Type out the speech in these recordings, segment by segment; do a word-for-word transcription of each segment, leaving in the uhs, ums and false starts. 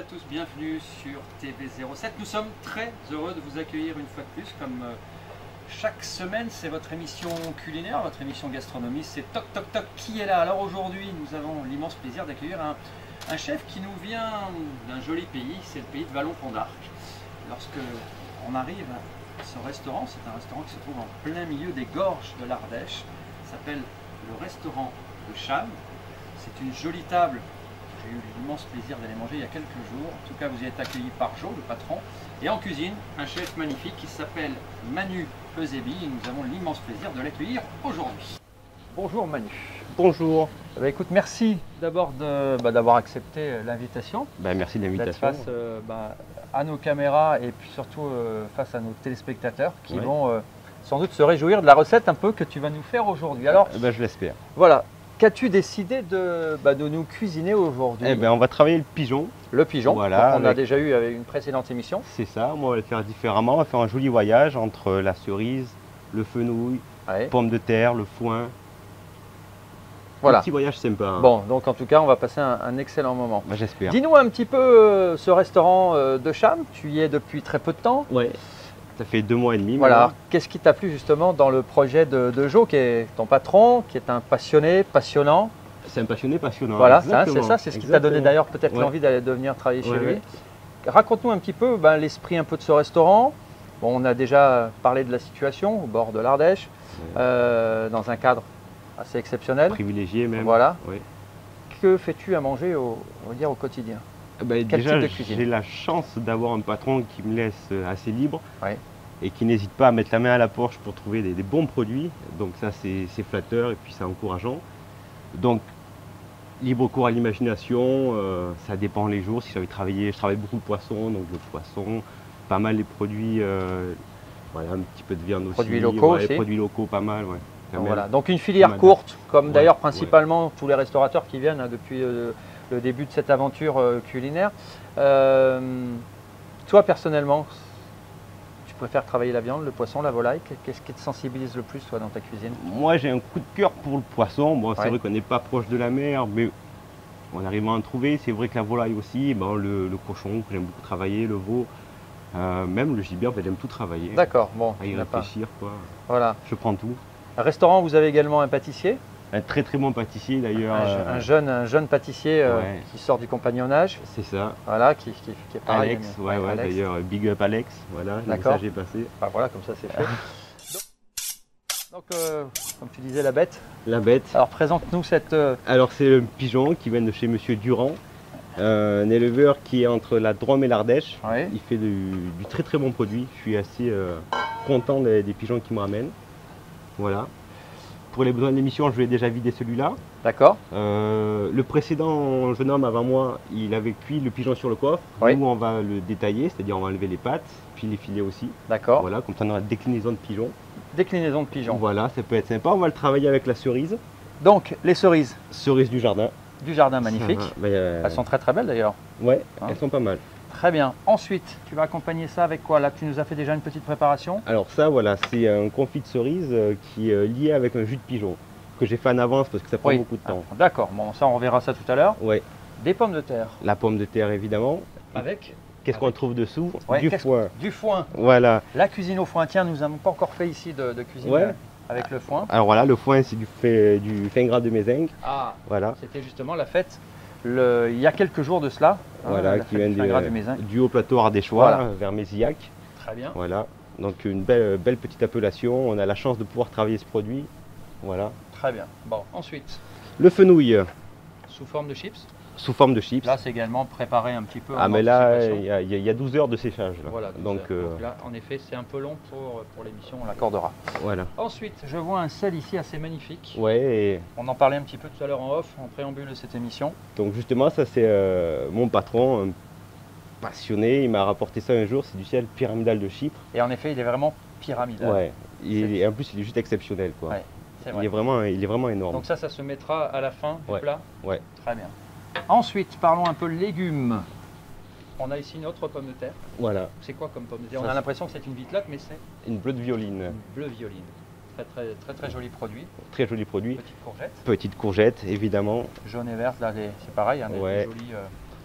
tous, bienvenue sur T V zéro sept. Nous sommes très heureux de vous accueillir une fois de plus. Comme euh, chaque semaine, c'est votre émission culinaire, votre émission gastronomie, c'est Toc Toc Toc qui est là. Alors aujourd'hui, nous avons l'immense plaisir d'accueillir un, un chef qui nous vient d'un joli pays, c'est le pays de Vallon-Pont d'Arc. Lorsque on arrive à ce restaurant, c'est un restaurant qui se trouve en plein milieu des gorges de l'Ardèche, ça s'appelle le restaurant de Cham. C'est une jolie table. J'ai eu l'immense plaisir d'aller manger il y a quelques jours. En tout cas, vous y êtes accueillis par Jo, le patron. Et en cuisine, un chef magnifique qui s'appelle Manu Eusebi. Et nous avons l'immense plaisir de l'accueillir aujourd'hui. Bonjour Manu. Bonjour. Bah, écoute, merci d'abord bah, d'avoir accepté l'invitation. Bah, merci de l'invitation. D'être face euh, bah, à nos caméras et puis surtout euh, face à nos téléspectateurs qui ouais. vont euh, sans doute se réjouir de la recette un peu que tu vas nous faire aujourd'hui. Alors, bah, je l'espère. Voilà. Qu'as-tu décidé de, bah, de nous cuisiner aujourd'hui? Eh ben, on va travailler le pigeon. Le pigeon, voilà, on avec... a déjà eu avec une précédente émission. C'est ça, moi on va le faire différemment. On va faire un joli voyage entre la cerise, le fenouil, ouais. pomme de terre, le foin. Voilà. Un petit voyage sympa. Hein. Bon, donc en tout cas, on va passer un, un excellent moment. Bah, j'espère. Dis-nous un petit peu euh, ce restaurant euh, de Cham. Tu y es depuis très peu de temps. Ouais. Ça fait deux mois et demi. Voilà. Qu'est-ce qui t'a plu justement dans le projet de, de Jo, qui est ton patron, qui est un passionné, passionnant? C'est un passionné passionnant. Voilà, c'est ça, c'est ce qui t'a donné d'ailleurs peut-être ouais. l'envie d'aller de venir travailler chez ouais, lui. Ouais. Raconte-nous un petit peu ben, l'esprit un peu de ce restaurant. Bon, on a déjà parlé de la situation au bord de l'Ardèche, ouais. euh, dans un cadre assez exceptionnel. Privilégié même. Voilà. Ouais. Que fais-tu à manger au, on va dire, au quotidien? Ben, déjà, j'ai la chance d'avoir un patron qui me laisse assez libre ouais. et qui n'hésite pas à mettre la main à la poche pour trouver des, des bons produits. Donc ça, c'est flatteur et puis c'est encourageant. Donc, libre cours à l'imagination, euh, ça dépend les jours. Si j'avais travaillé, je travaille beaucoup le poisson, donc le poisson, pas mal les produits, euh, voilà, un petit peu de viande aussi. Produits locaux ouais, aussi. Produits locaux, pas mal, ouais. Donc, voilà. Donc une filière courte, comme ouais, d'ailleurs principalement ouais. tous les restaurateurs qui viennent hein, depuis euh, le début de cette aventure euh, culinaire. Euh, toi personnellement, tu préfères travailler la viande, le poisson, la volaille? Qu'est-ce qui te sensibilise le plus toi dans ta cuisine? Moi j'ai un coup de cœur pour le poisson. Bon, c'est ouais. vrai qu'on n'est pas proche de la mer, mais on arrive à en trouver. C'est vrai que la volaille aussi, bon, le, le cochon que j'aime beaucoup travailler, le veau, euh, même le gibier, en fait, j'aime tout travailler. D'accord, bon. À y réfléchir, pas... quoi. Voilà. Je prends tout. Un restaurant, vous avez également un pâtissier? Un très très bon pâtissier d'ailleurs. Un, euh... un, jeune, un jeune pâtissier euh, ouais. qui sort du compagnonnage. C'est ça. Voilà, qui, qui, qui est pareil. Alex, ouais, ouais, d'ailleurs, big up Alex. Voilà, le message est passé. Enfin, voilà, comme ça c'est fait. donc, donc euh, comme tu disais, la bête. La bête. Alors présente-nous cette. Euh... Alors c'est le pigeon qui vient de chez Monsieur Durand. Euh, un éleveur qui est entre la Drôme et l'Ardèche. Ouais. Il fait du, du très très bon produit. Je suis assez euh, content des, des pigeons qu'il me ramène. Voilà. Pour les besoins de l'émission, je vais déjà vider celui-là. D'accord. Euh, le précédent jeune homme avant moi, il avait cuit le pigeon sur le coffre. Oui. Nous, on va le détailler, c'est-à-dire on va enlever les pattes, puis les filets aussi. D'accord. Voilà, comme ça on aura déclinaison de pigeon. Déclinaison de pigeon. Voilà, ça peut être sympa. On va le travailler avec la cerise. Donc, les cerises. Cerises du jardin. Du jardin magnifique. Ah, bah, euh... Elles sont très très belles d'ailleurs. Ouais, hein? Elles sont pas mal. Très bien. Ensuite, tu vas accompagner ça avec quoi? Là, tu nous as fait déjà une petite préparation. Alors ça, voilà, c'est un confit de cerise qui est lié avec un jus de pigeon que j'ai fait en avance parce que ça prend oui. beaucoup de temps. Ah, d'accord. Bon, ça, on reverra ça tout à l'heure. Ouais. Des pommes de terre. La pomme de terre, évidemment. Avec Qu'est-ce qu'on trouve dessous? ouais, Du foin. Du foin. Voilà. La cuisine au foin. Tiens, nous n'avons pas encore fait ici de, de cuisine ouais. avec le foin. Alors voilà, le foin, c'est du, fait, du fin gras de mézingue. Ah. Voilà. C'était justement la fête. Le, il y a quelques jours de cela, voilà, hein, qui vient du, du, du haut plateau ardéchois, voilà. vers Mézillac. Très bien. Voilà, donc une belle, belle petite appellation. On a la chance de pouvoir travailler ce produit. Voilà. Très bien. Bon, ensuite. Le fenouil. Sous forme de chips. Sous forme de chips. Là, c'est également préparé un petit peu. Ah, mais là, il y, y a douze heures de séchage. Là. Voilà. Donc, euh... donc là, en effet, c'est un peu long pour, pour l'émission, on l'accordera. Voilà. Ensuite, je vois un sel ici assez magnifique. Ouais. Et... On en parlait un petit peu tout à l'heure en off, en préambule de cette émission. Donc justement, ça c'est euh, mon patron, un passionné. Il m'a rapporté ça un jour. C'est du sel pyramidal de Chypre. Et en effet, il est vraiment pyramidal. Ouais. Il, et en plus, il est juste exceptionnel, quoi. Ouais, c'est vrai. Il est vraiment, il est vraiment énorme. Donc ça, ça se mettra à la fin du ouais. plat. Ouais. Très bien. Ensuite, parlons un peu légumes. On a ici une autre pomme de terre. Voilà. C'est quoi comme pomme de terre? On a l'impression que c'est une vitelotte, mais c'est une bleue de violine. Une bleue violine. Très très très très joli produit. Très joli produit. Petite courgette. Petite courgette, évidemment. Jaune et verte, là c'est pareil, hein, ouais. des jolies, euh,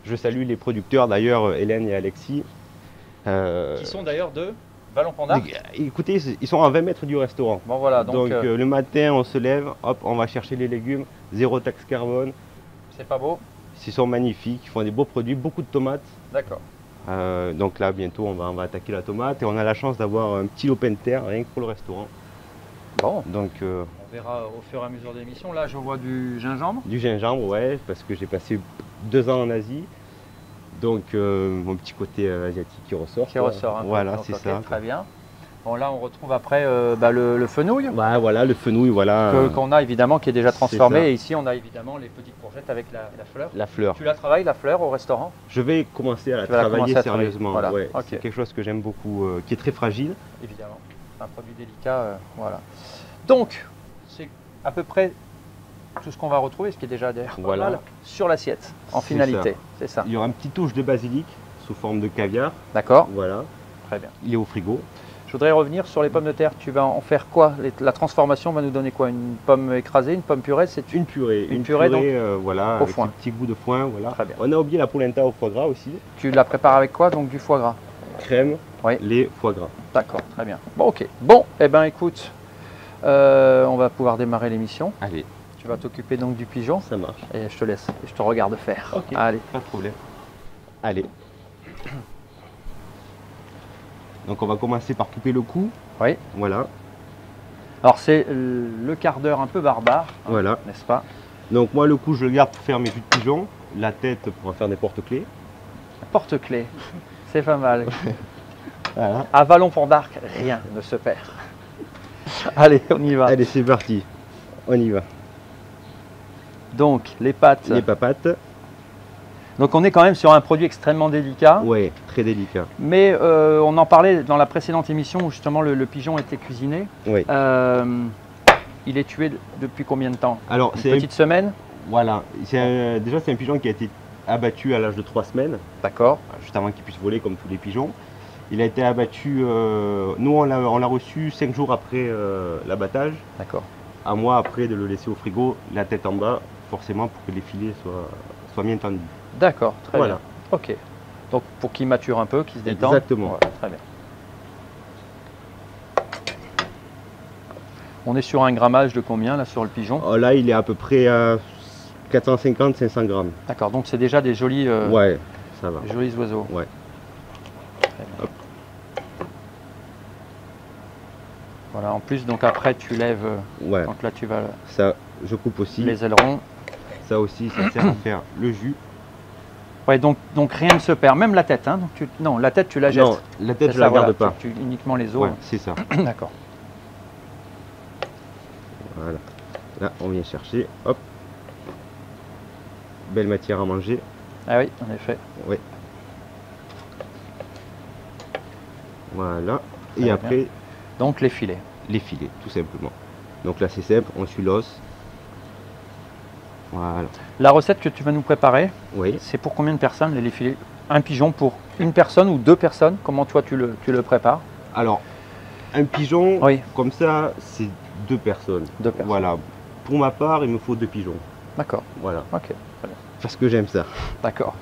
Je salue les producteurs d'ailleurs, Hélène et Alexis. Euh, qui sont d'ailleurs de Vallon-Pont d'Arc. Écoutez, ils sont à vingt mètres du restaurant. Bon voilà, donc, donc euh, euh, le matin on se lève, hop, on va chercher les légumes, zéro taxe carbone. C'est pas beau? Ils sont magnifiques, ils font des beaux produits, beaucoup de tomates. D'accord. Euh, donc là bientôt on va, on va attaquer la tomate et on a la chance d'avoir un petit lopin de terre rien que pour le restaurant. Bon. Donc euh, on verra au fur et à mesure de l'émission. Là je vois du gingembre. Du gingembre, ouais, parce que j'ai passé deux ans en Asie. Donc euh, mon petit côté euh, asiatique qui ressort. Qui quoi. ressort, hein, voilà, c'est ça. Très bien. Bon là on retrouve après euh, bah, le, le fenouil. Bah, voilà, le fenouil, voilà. Qu'on a évidemment qui est déjà transformé. Et ici on a évidemment les petites courgettes avec la, la fleur. La fleur. Tu la travailles la fleur au restaurant? Je vais commencer à la travailler à sérieusement. Voilà. Ouais, okay. C'est quelque chose que j'aime beaucoup, euh, qui est très fragile. Évidemment, un produit délicat, euh, voilà. Donc, c'est à peu près tout ce qu'on va retrouver, ce qui est déjà d'ailleurs voilà. pas mal, sur l'assiette, en finalité. C'est ça. Il y aura une petite touche de basilic sous forme de caviar. D'accord. Voilà. Très bien. Il est au frigo. Je voudrais revenir sur les pommes de terre. Tu vas en faire quoi? La transformation va nous donner quoi? Une pomme écrasée, une pomme purée? C'est une purée. Une, une purée, purée donc, euh, voilà, au avec foin. un petit goût de foin. Voilà. Très bien. On a oublié la polenta au foie gras aussi. Tu la prépares avec quoi? Donc du foie gras. Crème, oui. lait, foie gras. D'accord, très bien. Bon, ok. Bon, eh ben écoute, euh, on va pouvoir démarrer l'émission. Allez. Tu vas t'occuper donc du pigeon. Ça marche. Et je te laisse. Et je te regarde faire. Ok. Allez. Pas de problème. Allez. Donc on va commencer par couper le cou. Oui. Voilà. Alors c'est le quart d'heure un peu barbare. Hein, voilà. N'est-ce pas? Donc moi le cou je le garde pour faire mes jus de pigeon. La tête pour en faire des porte-clés. Porte-clés. C'est pas mal. Voilà. À Vallon-Pont d'Arc, rien ne se perd. Allez, on y va. Allez, c'est parti. On y va. Donc, les pâtes. Les papates. Donc, on est quand même sur un produit extrêmement délicat. Oui, très délicat. Mais euh, on en parlait dans la précédente émission où justement le, le pigeon était cuisiné. Oui. Euh, il est tué depuis combien de temps? Alors, Une c'est petite un... semaine. Voilà. Un... Déjà, c'est un pigeon qui a été abattu à l'âge de trois semaines. D'accord. Juste avant qu'il puisse voler comme tous les pigeons. Il a été abattu, euh, nous on l'a reçu cinq jours après euh, l'abattage. D'accord. Un mois après de le laisser au frigo, la tête en bas, forcément pour que les filets soient, soient bien tendus. D'accord, très voilà. bien. Ok. Donc pour qu'il mature un peu, qu'il se détende. Exactement. Voilà, très bien. On est sur un grammage de combien là sur le pigeon? oh, Là il est à peu près à quatre cent cinquante à cinq cents grammes. D'accord, donc c'est déjà des jolis, euh, ouais, ça va. Des jolis oiseaux. Ouais. Hop. Voilà, en plus, donc après tu lèves, ouais. Donc là tu vas... Ça, je coupe aussi. Les ailerons. Ça aussi, ça sert à faire le jus. Ouais, donc, donc rien ne se perd, même la tête. Hein, donc tu, non, la tête tu la jettes. Non, la tête je ça, la garde voilà, pas. Tu, tu, uniquement les os. Ouais, c'est ça. D'accord. Voilà. Là, on vient chercher. Hop. Belle matière à manger. Ah oui, en effet. Oui. Voilà. Et ça après, bien. Donc les filets. Les filets, tout simplement. Donc là, c'est simple, on suit l'os. Voilà. La recette que tu vas nous préparer, oui. C'est pour combien de personnes les filets? Un pigeon pour une personne ou deux personnes? Comment toi tu le, tu le prépares? Alors, un pigeon, oui. Comme ça, c'est deux personnes. Deux personnes. Voilà. Pour ma part, il me faut deux pigeons. D'accord. Voilà. Ok, très bien. Parce que j'aime ça. D'accord.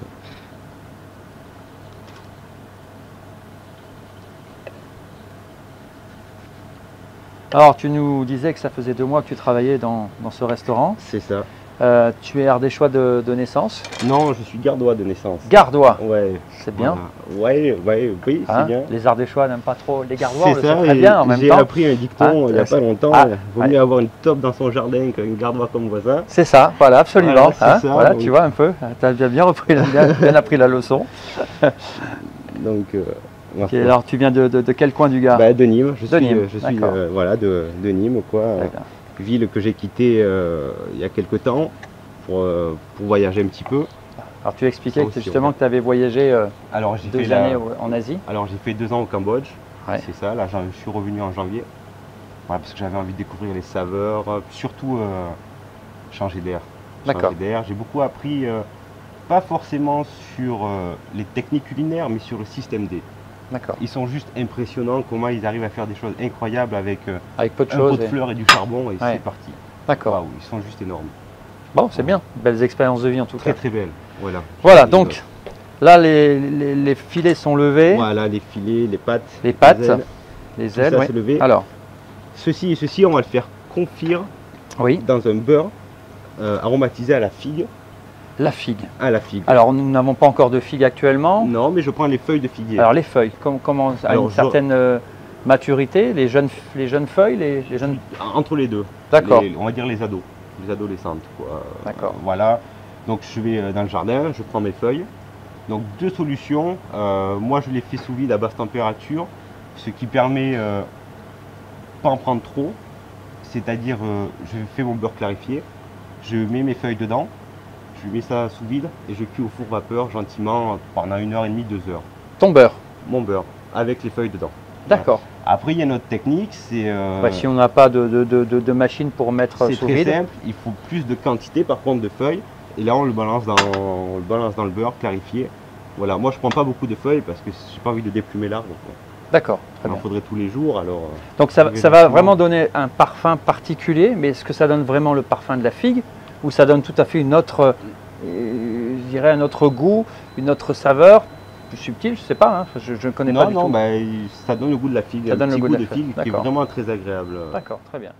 Alors, tu nous disais que ça faisait deux mois que tu travaillais dans, dans ce restaurant. C'est ça. Euh, tu es ardéchois de, de naissance? Non, je suis gardois de naissance. Gardois? Ouais. C'est bien. Voilà. Ouais, ouais, oui, hein, c'est bien. Les ardéchois n'aiment pas trop les gardois, on le ça, sait très bien en même temps. J'ai appris un dicton hein, il n'y a pas longtemps. Ah, il vaut mieux avoir une taupe dans son jardin qu'un gardois comme voisin. C'est ça, voilà, absolument. Voilà, hein, ça, voilà donc... tu vois un peu, tu as bien, bien, repris, bien, bien appris la leçon. Donc, euh, okay, alors tu viens de, de, de quel coin du Gard? bah, De Nîmes, je de suis, Nîmes. je suis euh, voilà, de, de Nîmes, quoi. Ville que j'ai quittée euh, il y a quelques temps pour, euh, pour voyager un petit peu. Alors tu expliquais que justement ouais. que tu avais voyagé euh, alors, deux fait années la... en Asie. Alors j'ai fait deux ans au Cambodge, ouais. C'est ça, là je suis revenu en janvier. Voilà, parce que j'avais envie de découvrir les saveurs, euh, surtout euh, changer d'air. Changer d'air. J'ai beaucoup appris, euh, pas forcément sur euh, les techniques culinaires, mais sur le système D. D'accord. Ils sont juste impressionnants comment ils arrivent à faire des choses incroyables avec, euh, avec peu de un choses pot de et... fleurs et du charbon et ouais. C'est parti. D'accord. Wow, ils sont juste énormes. Bon, c'est bien. Belles expériences de vie en tout très, cas. Très très belles. Voilà. Voilà, donc Là, les, les, les filets sont levés. Voilà, les filets, les pattes. Les pattes, les ailes. Les ailes, oui. Levé. Alors, ceci et ceci, on va le faire confire oui. dans un beurre euh, aromatisé à la figue. La figue. À la figue. Alors, nous n'avons pas encore de figue actuellement. Non, mais je prends les feuilles de figuier. Alors, les feuilles, com comment à une je... certaine euh, maturité, les jeunes, les jeunes feuilles, les, les jeunes... Entre les deux. D'accord. On va dire les ados, les adolescentes. D'accord. Euh, voilà. Donc, je vais dans le jardin, je prends mes feuilles. Donc, deux solutions. Euh, moi, je les fais sous vide à basse température, ce qui permet euh, pas en prendre trop. C'est-à-dire, euh, je fais mon beurre clarifié, je mets mes feuilles dedans, je mets ça sous vide et je cuis au four vapeur gentiment pendant une heure et demie, deux heures. Ton beurre? Mon beurre, avec les feuilles dedans. D'accord. Voilà. Après, il y a une autre technique, c'est... Euh, bah, si on n'a pas de, de, de, de machine pour mettre sous vide. C'est très simple, il faut plus de quantité par contre de feuilles. Et là, on le balance dans, on le balance dans le beurre clarifié. Voilà, moi je prends pas beaucoup de feuilles parce que j'ai pas envie de déplumer l'arbre. D'accord. Il en faudrait tous les jours, alors... Donc ça, ça va vraiment donner un parfum particulier, mais est-ce que ça donne vraiment le parfum de la figue ou ça donne tout à fait une autre, euh, je dirais un autre goût, une autre saveur, plus subtile, je sais pas, hein, je ne connais non, pas du non, tout. Bah, ça donne le goût de la figue, ça un donne petit le goût, goût de, de figue qui est vraiment très agréable. D'accord, très bien.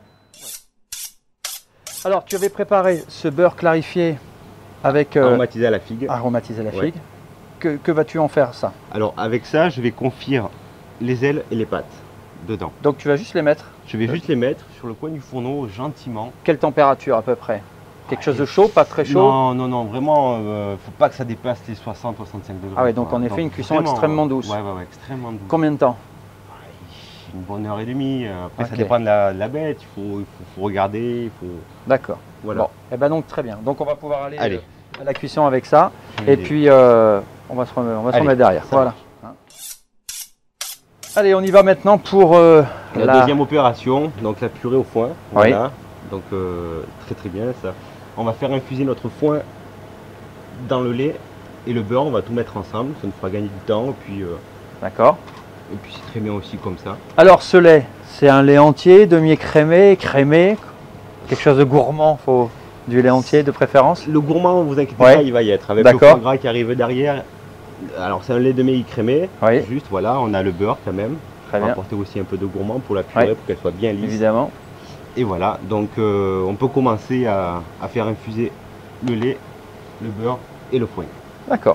Alors tu avais préparé ce beurre clarifié avec... Euh, aromatisé à la figue. Aromatisé à la figue. Ouais. Que, que vas-tu en faire ça? Alors avec ça, je vais confire les ailes et les pattes dedans. Donc tu vas juste les mettre? Je vais juste les mettre sur le coin du fourneau gentiment. Quelle température à peu près? Quelque chose de chaud, pas très chaud? Non, non, non, vraiment, euh, faut pas que ça dépasse les soixante à soixante-cinq degrés. Ah oui, donc en effet, donc, une cuisson extrêmement douce. Ouais, ouais, ouais, extrêmement douce. Combien de temps? Une bonne heure et demie. Après, okay. ça dépend de la, de la bête, il faut, il faut, faut regarder. Faut... D'accord. Voilà. Bon, et eh ben donc très bien. Donc on va pouvoir aller, Allez. à la cuisson avec ça. Et puis euh, on va se remettre, on va se remettre derrière. Voilà. Hein. Allez, on y va maintenant pour euh, la, la deuxième opération, donc la purée au foin. Voilà. Oui. Donc euh, très très bien ça. On va faire infuser notre foin dans le lait et le beurre. On va tout mettre ensemble. Ça nous fera gagner du temps. Et puis. Euh, D'accord. Et puis c'est très bien aussi comme ça. Alors ce lait, c'est un lait entier, demi-écrémé, crémé, quelque chose de gourmand, faut du lait entier de préférence. Le gourmand, vous inquiétez ouais. pas, il va y être avec le foie gras qui arrive derrière. Alors c'est un lait demi-écrémé, oui. juste voilà, on a le beurre quand même. Très on va bien. apporter aussi un peu de gourmand pour la purée, ouais. pour qu'elle soit bien lisse. Évidemment. Et voilà, donc euh, on peut commencer à, à faire infuser le lait, le beurre et le foin. D'accord.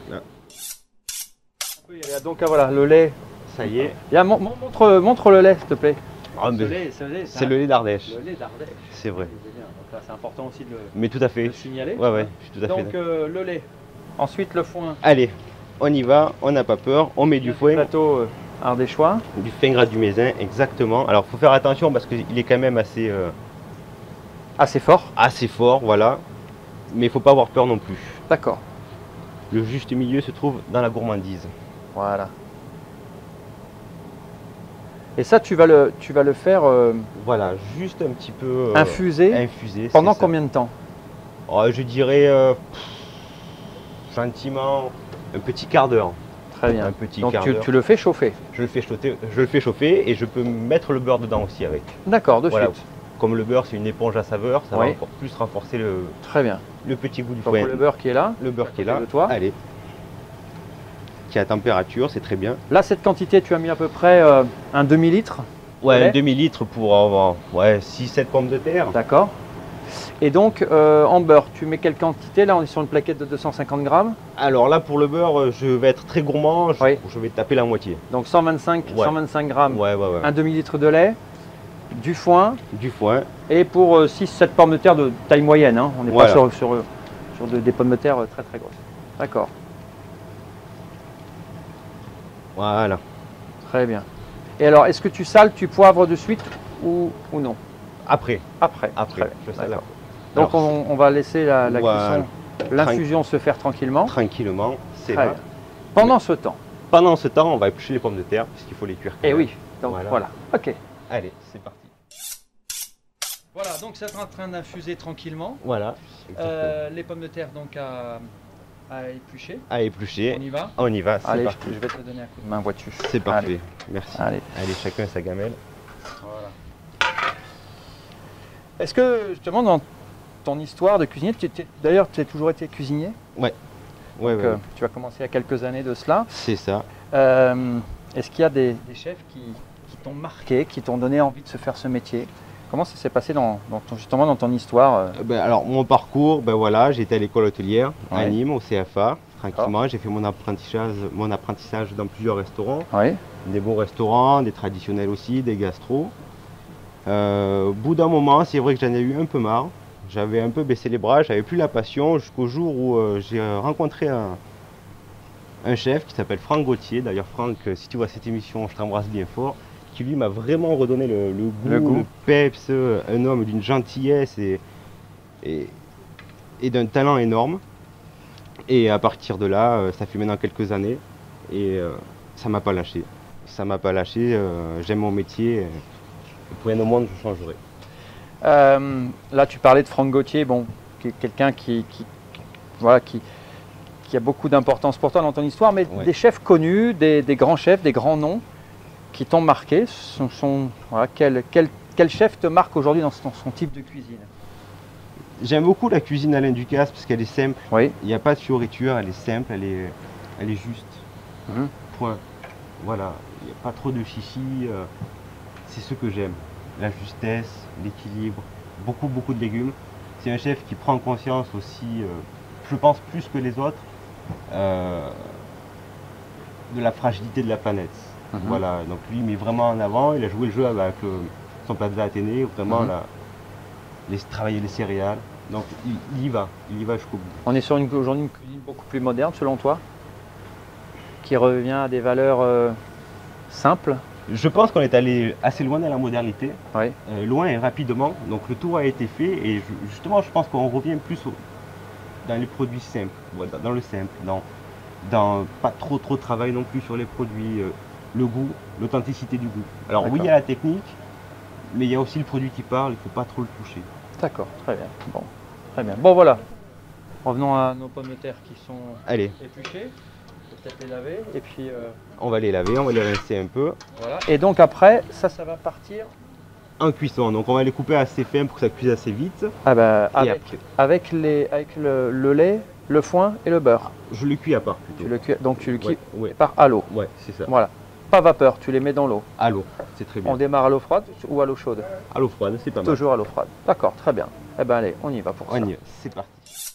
Donc voilà, le lait. Ça y est. Bien, montre, montre le lait, s'il te plaît. Oh, c'est le lait d'Ardèche. Le lait d'Ardèche. C'est vrai. C'est important aussi de le, Mais tout à fait. de signaler. Ouais, ouais, je suis tout à Donc fait euh, le lait. Ensuite le foin. Allez, on y va, on n'a pas peur, on met du foin. Plateau euh, ardéchois. Du fin gras du Mézin, exactement. Alors il faut faire attention parce qu'il est quand même assez... Euh, assez fort. Assez fort, voilà. Mais il ne faut pas avoir peur non plus. D'accord. Le juste milieu se trouve dans la gourmandise. Voilà. Et ça, tu vas le, tu vas le faire... Euh, voilà, juste un petit peu... Euh, infuser. Infuser. Pendant combien de temps? Oh, je dirais euh, gentiment un petit quart d'heure. Très bien. Un petit Donc quart tu, tu le fais chauffer? Je le fais chauffer, je le fais chauffer et je peux mettre le beurre dedans aussi avec. D'accord, de voilà. suite. Comme le beurre c'est une éponge à saveur, ça oui. va encore plus renforcer le, Très bien. le petit goût du Donc foin. le beurre qui est là. Le beurre qui est là. De toi. Allez. Qui est à température, c'est très bien. Là, cette quantité, tu as mis à peu près euh, un demi-litre. Ouais, un demi-litre pour avoir ouais, six sept pommes de terre. D'accord. Et donc, euh, en beurre, tu mets quelle quantité? Là, on est sur une plaquette de deux cent cinquante grammes. Alors là, pour le beurre, je vais être très gourmand. Je, oui. je vais taper la moitié. Donc cent vingt-cinq, ouais. cent vingt-cinq grammes, ouais, ouais, ouais. un demi-litre de lait, du foin. Du foin. Et pour euh, six sept pommes de terre de taille moyenne. Hein. On n'est voilà. pas sur, sur, sur de, des pommes de terre très très grosses. D'accord. Voilà. Très bien. Et alors, est-ce que tu sales, tu poivres de suite ou, ou non? Après. Après. Après. Je sale. Donc alors, on, on va laisser la, la voilà. cuisson, l'infusion se faire tranquillement. Tranquillement, c'est là. Pendant ce temps Pendant ce temps, on va éplucher les pommes de terre puisqu'il faut les cuire. Eh oui, donc voilà. voilà. Ok. Allez, c'est parti. Voilà, donc c'est en train d'infuser tranquillement. Voilà. Euh, les pommes de terre donc à, à éplucher. À éplucher. On y va On y va, c'est Allez, parti. Je, je vais te donner un coup de main, vois-tu. C'est parfait, Allez. Merci. Allez. Allez, chacun sa gamelle. Voilà. Est-ce que justement dans ton histoire de cuisinier, d'ailleurs tu as toujours été cuisinier? Ouais. Ouais, Donc, ouais. euh, tu as commencé il y a quelques années de cela. C'est ça. Euh, Est-ce qu'il y a des, des chefs qui, qui t'ont marqué, qui t'ont donné envie de se faire ce métier? Comment ça s'est passé dans, dans ton, justement dans ton histoire? euh Euh, ben, alors mon parcours, ben voilà, j'étais à l'école hôtelière à Ouais. Nîmes, au C F A, tranquillement. J'ai fait mon apprentissage, mon apprentissage dans plusieurs restaurants. Oui. Des bons restaurants, des traditionnels aussi, des gastros. Euh, au bout d'un moment, c'est vrai que j'en ai eu un peu marre. J'avais un peu baissé les bras, j'avais plus la passion jusqu'au jour où euh, j'ai rencontré un, un chef qui s'appelle Franck Gauthier. D'ailleurs Franck, euh, si tu vois cette émission, je t'embrasse bien fort. Qui lui m'a vraiment redonné le, le goût, Le le, goût. peps, un homme d'une gentillesse et, et, et d'un talent énorme. Et à partir de là, euh, ça fait maintenant quelques années et euh, ça m'a pas lâché. Ça m'a pas lâché, euh, j'aime mon métier. Et pour rien au monde, je changerai. Euh, là, tu parlais de Franck Gauthier, bon, qui est quelqu'un qui, qui, voilà, qui, qui a beaucoup d'importance pour toi dans ton histoire, mais Ouais. des chefs connus, des, des grands chefs, des grands noms qui t'ont marqué, sont, sont, voilà, quel, quel, quel chef te marque aujourd'hui dans son, son type de cuisine? J'aime beaucoup la cuisine Alain Ducasse parce qu'elle est simple. Oui. Il n'y a pas de fioriture, elle est simple, elle est, elle est juste. Mhm. Point. Voilà, il n'y a pas trop de chichi. euh, c'est ce que j'aime. La justesse, l'équilibre, beaucoup beaucoup de légumes. C'est un chef qui prend conscience aussi, euh, je pense plus que les autres, euh, de la fragilité de la planète. Mhm. Voilà, donc lui il met vraiment en avant, il a joué le jeu avec euh, son Plaza Athénée, où vraiment Mhm. la- les, travailler les céréales. Donc il, il y va, il y va jusqu'au bout. On est sur une, aujourd'hui une cuisine beaucoup plus moderne selon toi, qui revient à des valeurs euh, simples. Je pense qu'on est allé assez loin dans la modernité, Oui. euh, loin et rapidement. Donc le tour a été fait et je- justement je pense qu'on revient plus au- dans les produits simples, voilà, dans le simple, dans, dans pas trop trop de travail non plus sur les produits, euh, le goût, l'authenticité du goût. Alors oui, D'accord. il y a la technique, mais il y a aussi le produit qui parle, il ne faut pas trop le toucher. D'accord, très bien. Bon, très bien. Bon voilà. Revenons à nos pommes de terre qui sont Allez, épluchées. Peut-être les laver et puis euh, on va les laver, on va les rincer un peu. voilà. Et donc après, ça, ça va partir. En cuisson, donc on va les couper assez fin pour que ça cuise assez vite. Ah ben, Et avec, après, avec, les, avec le, le lait, le foin et le beurre. je le cuis à part plutôt. Tu le cuis, donc tu le cuis Ouais, ouais, par à l'eau. ouais, c'est ça. Voilà. Pas vapeur, tu les mets dans l'eau. À l'eau, c'est très bien. On démarre à l'eau froide ou à l'eau chaude? À l'eau froide, c'est pas mal. Toujours à l'eau froide. D'accord, très bien. Eh ben allez, on y va pour ça. On y est, c'est parti.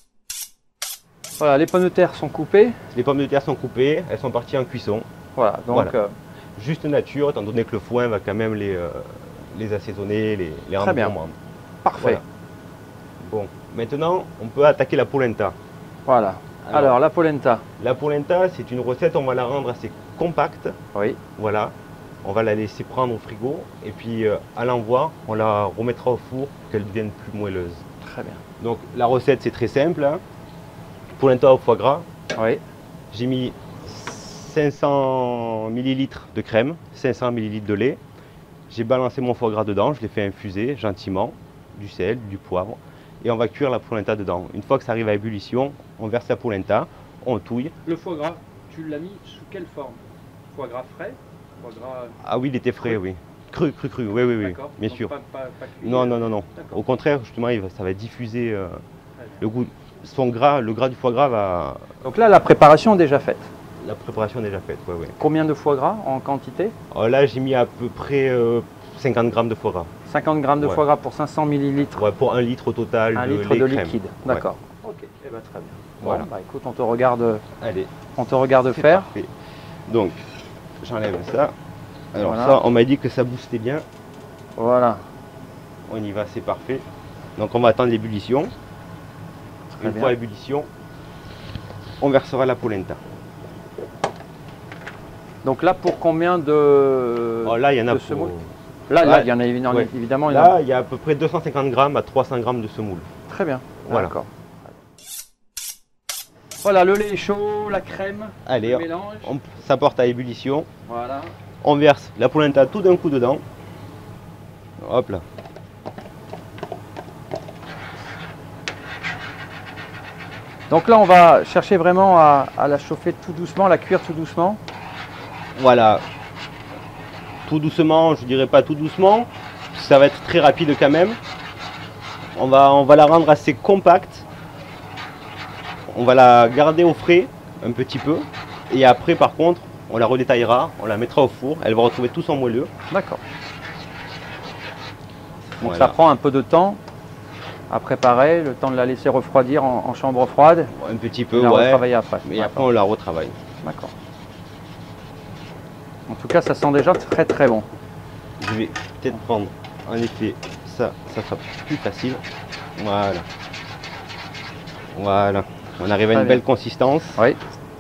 Voilà, les pommes de terre sont coupées. Les pommes de terre sont coupées, elles sont parties en cuisson. Voilà, donc Voilà. euh, Juste nature, étant donné que le foin va quand même les, euh, les assaisonner, les, les rendre Très bien. gourmandes. parfait. Voilà. Bon, maintenant on peut attaquer la polenta. Voilà. Alors, Alors, la polenta. la polenta, c'est une recette, on va la rendre assez compacte. Oui. Voilà. On va la laisser prendre au frigo et puis euh, à l'envoi, on la remettra au four pour qu'elle devienne plus moelleuse. Très bien. Donc la recette, c'est très simple. Hein. Polenta au foie gras. Oui. J'ai mis cinq cents millilitres de crème, cinq cents millilitres de lait. J'ai balancé mon foie gras dedans, je l'ai fait infuser gentiment, du sel, du poivre. Et on va cuire la polenta dedans. Une fois que ça arrive à ébullition, on verse la polenta, on touille. Le foie gras, tu l'as mis sous quelle forme? Foie gras frais? Foie gras Ah oui, il était frais, oui. Cru, cru, cru, oui, oui, oui, d'accord. bien Donc sûr. Pas, pas, pas cuit, Non, euh, non, non, non. D'accord. Au contraire, justement, il va- ça va diffuser euh, Très bien. le goût. Son gras, le gras du foie gras va. Donc là, la préparation est déjà faite. La préparation est déjà faite, ouais, ouais. Combien de foie gras en quantité? Alors là, j'ai mis à peu près euh, cinquante grammes de foie gras. cinquante grammes de Ouais. foie gras pour cinq cents millilitres. Ouais, pour un litre au total un de litre lait de crème. liquide. Ouais. D'accord. Ok, eh ben, très bien. Voilà. Bon, bah, écoute, on te regarde, Allez, on te regarde c'est faire. parfait. Donc, j'enlève ça. Alors Voilà. ça, on m'a dit que ça boostait bien. Voilà. On y va, c'est parfait. Donc on va attendre l'ébullition. Très Une bien. fois à ébullition, on versera la polenta. Donc là, pour combien de. Alors là, il y en a de pour... semoule Là, là, Ouais. il y en a évidemment. Ouais. évidemment il y en a- Là, il y a à peu près deux cent cinquante grammes à trois cents grammes de semoule. Très bien. Voilà. D'accord. Voilà, le lait est chaud, la crème, Allez, le mélange. on, ça porte à ébullition. Voilà. On verse la polenta tout d'un coup dedans. Hop là. Donc là, on va chercher vraiment à, à la chauffer tout doucement, à la cuire tout doucement. Voilà. Tout doucement, je dirais pas tout doucement. Ça va être très rapide quand même. On va, on va la rendre assez compacte. on va la garder au frais un petit peu. Et après, par contre, on la redétaillera, on la mettra au four. Elle va retrouver tout son moelleux. D'accord. Donc Voilà. ça prend un peu de temps à préparer, le temps de la laisser refroidir en, en chambre froide. Un petit peu, et la ouais. retravailler après. Et après, on la retravaille. D'accord. En tout cas, ça sent déjà très très bon. Je vais peut-être prendre, en effet, ça, ça sera plus facile. Voilà. Voilà. On arrive à Très une bien. belle consistance. Oui.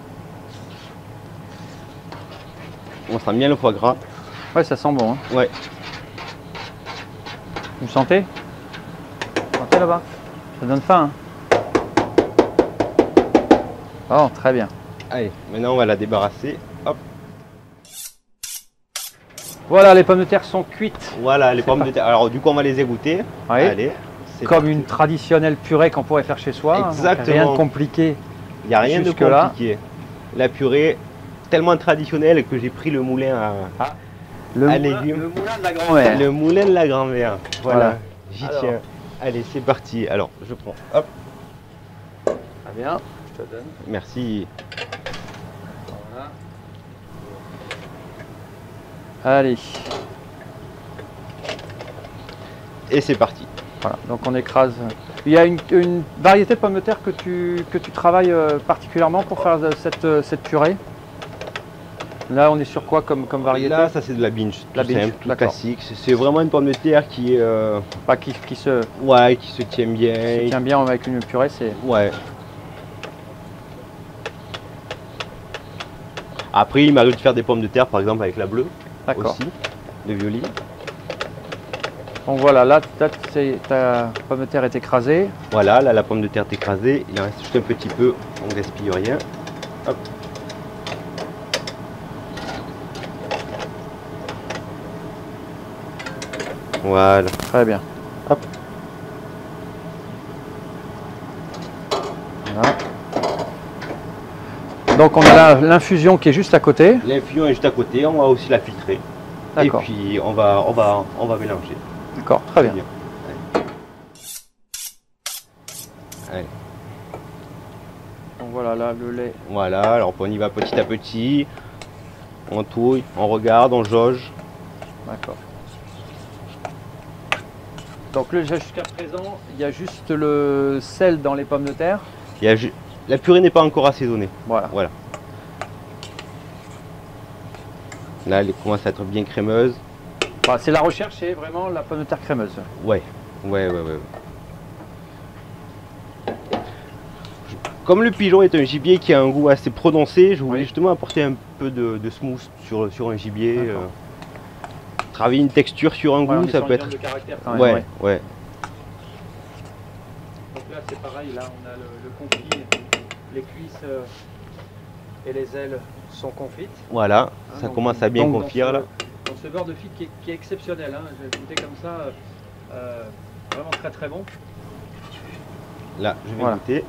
On sent bien le foie gras. Ouais, ça sent bon. Hein. Ouais. Vous sentez? Vous sentez là-bas? Ça donne faim. Hein. Oh, très bien. Allez, maintenant on va la débarrasser. Hop. Voilà, les pommes de terre sont cuites. Voilà, les C'est pommes pas- de terre. Alors du coup, on va les égoutter. Oui. Allez. c'est Comme parti. une traditionnelle purée qu'on pourrait faire chez soi. hein, donc Exactement. rien de compliqué. Il n'y a rien de jusque-là. compliqué. La purée, tellement traditionnelle que j'ai pris le moulin à, Le, à moulin, légumes. le moulin de la grand-mère. Le moulin de la grand-mère. Voilà, Voilà. j'y Alors. tiens. Allez, c'est parti. Alors, je prends. Hop, Très bien, je te donne. merci. Voilà. Allez, Et c'est parti. voilà, donc on écrase. Il y a une, une variété de pommes de terre que tu, que tu travailles euh, particulièrement pour faire de cette, euh, cette purée. Là, on est sur quoi comme, comme variété? Là, ça c'est de la binge. La tout binge, simple, tout d'accord. classique. C'est- C'est vraiment une pomme de terre qui, est, euh, Pas qui, qui se, ouais, qui se tient bien. se tient bien avec une purée, c'est Ouais. Après, il m'arrive de faire des pommes de terre, par exemple avec la bleue d'accord. aussi, de violine. Donc voilà, là, là, c'est- ta pomme de terre est écrasée. Voilà, là la pomme de terre est écrasée. Il en reste juste un petit peu, on ne gaspille rien. Hop. Voilà. Très bien. Hop. Voilà. Donc on a là l'infusion qui est juste à côté. L'infusion est juste à côté, on va aussi la filtrer. Et D'accord. puis on va, on va, on va mélanger. D'accord, très bien. Allez. Donc voilà, là le lait. Voilà, alors on y va petit à petit. On touille, on regarde, on jauge. D'accord. Donc là, jusqu'à présent, il y a juste le sel dans les pommes de terre. Il y a ju- La purée n'est pas encore assaisonnée. Voilà. Voilà. Là, elle commence à être bien crémeuse. Enfin, c'est la recherche, c'est vraiment la pomme de terre crémeuse. Ouais, ouais, ouais, ouais. Je- Comme le pigeon est un gibier qui a un goût assez prononcé, je voulais Oui. justement apporter un peu de, de smooth sur, sur un gibier. D'accord. euh. Travailler une texture sur un Ouais, on goût, est ça sur peut une être. viande de caractère quand même, Ouais, ouais. ouais. Donc là, c'est pareil, là, on a le, le confit, les cuisses euh, et les ailes sont confites. Voilà, Hein, ça donc- commence à bien donc, confire dans ce- là. Donc ce beurre de figue qui est, qui est exceptionnel, hein. Je vais goûter comme ça, euh, euh, vraiment très très bon. Là, je vais Voilà. goûter.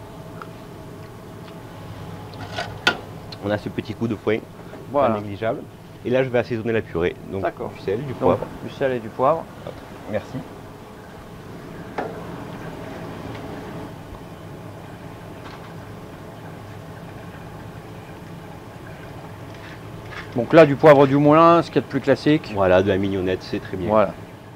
On a ce petit coup de foin, pas Voilà. négligeable. Et là, je vais assaisonner la purée. Donc, D'accord. du sel, du Donc, poivre. du sel et du poivre. Merci. Donc là, du poivre du moulin, ce qu'il y a de plus classique. Voilà, de la mignonnette, c'est très bien. Voilà.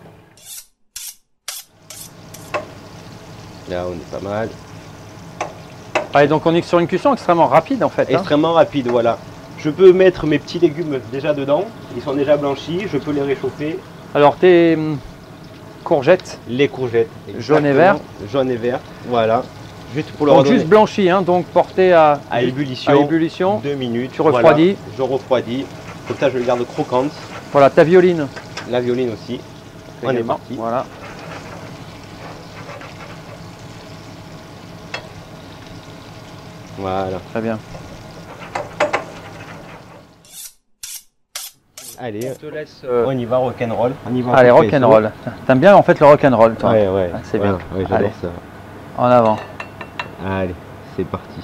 Là, on est pas mal. Allez, donc on est sur une cuisson extrêmement rapide en fait. hein. Extrêmement rapide, voilà. Je peux mettre mes petits légumes déjà dedans. Ils sont déjà blanchis. Je peux les réchauffer. Alors tes hum, courgettes Les courgettes. Jaune et exactement. Jaune et vert. Voilà. Juste pour leur donc donner juste blanchies, hein, donc portées à, à juste ébullition. à ébullition. Deux minutes. Tu refroidis. Voilà. Je refroidis. Comme ça, je les garde croquantes. Voilà, ta violine. La violine aussi. On est également. parti. Voilà. Voilà. Très bien. Allez, On te laisse. euh, on y va rock'n'roll. On y va. Allez, couper ça. rock'n'roll. T'aimes bien en fait le rock'n'roll, toi. Ouais, ouais. Ah, c'est Ouais, bien. ouais, j'adore Allez. ça. En avant. Allez, c'est parti.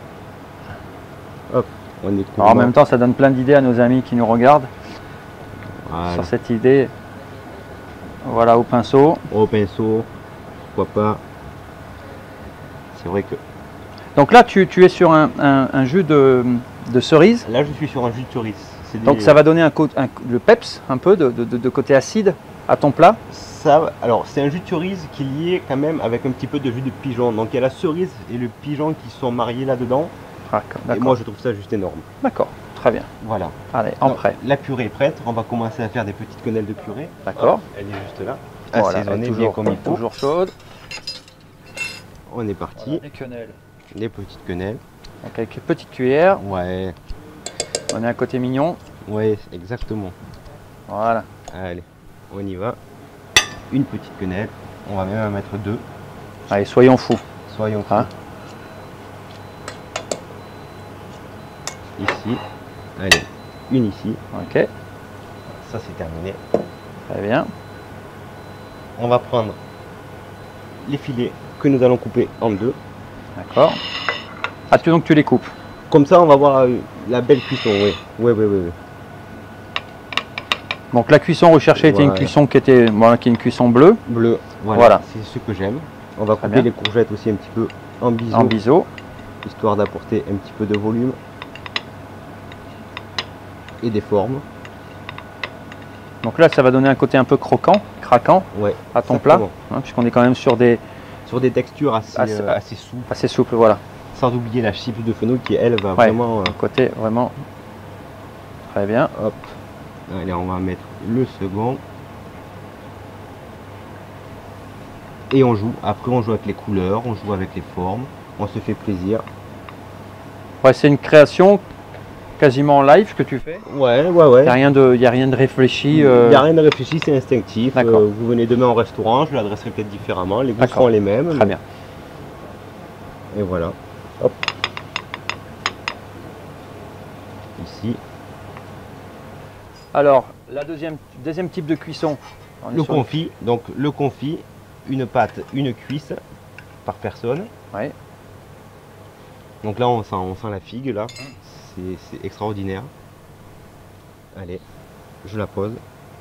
Hop, on est Alors, en même temps, ça donne plein d'idées à nos amis qui nous regardent Voilà. sur cette idée. Voilà, au pinceau. Au pinceau, pourquoi pas. C'est vrai que Donc là, tu, tu es sur un, un, un jus de, de cerise. Là, je suis sur un jus de cerise. Des... Donc ça va donner un, un, le peps, un peu de, de, de côté acide à ton plat. Ça, alors c'est un jus de cerise qui est lié quand même avec un petit peu de jus de pigeon. Donc il y a la cerise et le pigeon qui sont mariés là-dedans. Ah, et moi je trouve ça juste énorme. D'accord, très bien. Voilà. Allez, en prêt. La purée est prête. On va commencer à faire des petites quenelles de purée. D'accord. Elle est juste là. Voilà, assaisonnée toujours, bien comme il faut. Toujours chaude. On est parti. Voilà, les quenelles. Les petites quenelles. Donc avec les petites cuillères. Ouais. On est à côté mignon. Ouais, exactement. Voilà. Allez, on y va. Une petite quenelle. On va même en mettre deux. Allez, soyons fous. Soyons fous. Hein? Ici. Allez, une ici. Ok. Ça c'est terminé. Très bien. On va prendre les filets que nous allons couper en deux. D'accord. Ah, tu, donc tu les coupes. Comme ça, on va voir la belle cuisson. Oui, oui, oui, oui. oui. Donc la cuisson recherchée était voilà. une cuisson qui était, voilà, qui est une cuisson bleue. Bleu. Voilà. Voilà. C'est ce que j'aime. On va Très couper bien. les courgettes aussi un petit peu en biseau. En biseau. Histoire d'apporter un petit peu de volume. Et des formes. Donc là, ça va donner un côté un peu croquant, craquant Ouais, à ton exactement. plat, hein, puisqu'on est quand même sur des Sur des textures assez, Assez- euh, assez souples. assez souples, voilà. Sans oublier la chips de fenouil qui, elle, va Ouais. vraiment... euh, Un côté vraiment très bien. hop. Allez, on va mettre le second. Et on joue. Après, on joue avec les couleurs, on joue avec les formes. On se fait plaisir. Ouais, c'est une création quasiment en live que tu fais. Ouais, ouais, ouais. Il n'y a rien de, il y a rien de réfléchi. Il euh, n'y a rien de réfléchi, c'est instinctif. D'accord. Euh, vous venez demain au restaurant, je l'adresserai peut-être différemment. Les goûts D'accord. seront les mêmes. Très mais- bien. Et voilà. Hop. Ici. Alors, la deuxième, deuxième type de cuisson. On est Le sur- confit. Donc le confit, une pâte, une cuisse par personne. Ouais. Donc là, on sent, on sent la figue, là. C'est c'est extraordinaire. Allez, je la pose.